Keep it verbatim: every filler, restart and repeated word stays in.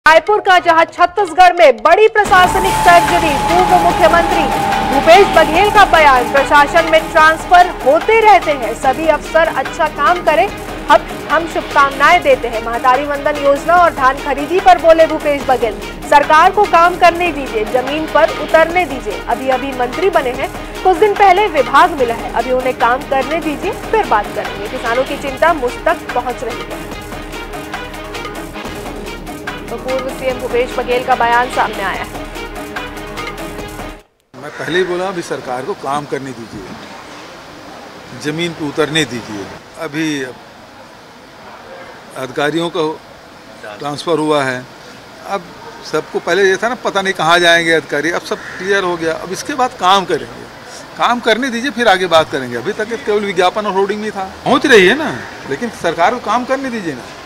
रायपुर का जहां छत्तीसगढ़ में बड़ी प्रशासनिक सर्जरी, पूर्व मुख्यमंत्री भूपेश बघेल का बयान, प्रशासन में ट्रांसफर होते रहते हैं, सभी अफसर अच्छा काम करें, हम हम शुभकामनाएं देते हैं। महतारी वंदन योजना और धान खरीदी पर बोले भूपेश बघेल, सरकार को काम करने दीजिए, जमीन पर उतरने दीजिए। अभी अभी मंत्री बने हैं, कुछ दिन पहले विभाग मिला है, अभी उन्हें काम करने दीजिए, फिर बात करेंगे। किसानों की चिंता मुझ तक पहुंच रही है। तो पूर्व सीएम भूपेश बघेल का बयान सामने आया है। मैं पहले ही बोला, अभी सरकार को काम करने दीजिए, जमीन पर उतरने दीजिए। अभी अधिकारियों को ट्रांसफ़र हुआ है, अब सबको पहले ये था ना, पता नहीं कहाँ जाएंगे अधिकारी, अब सब क्लियर हो गया। अब इसके बाद काम करेंगे, काम करने दीजिए, फिर आगे बात करेंगे। अभी तक केवल विज्ञापन और होर्डिंग में था, पहुँच रही है ना, लेकिन सरकार को काम करने दीजिए ना।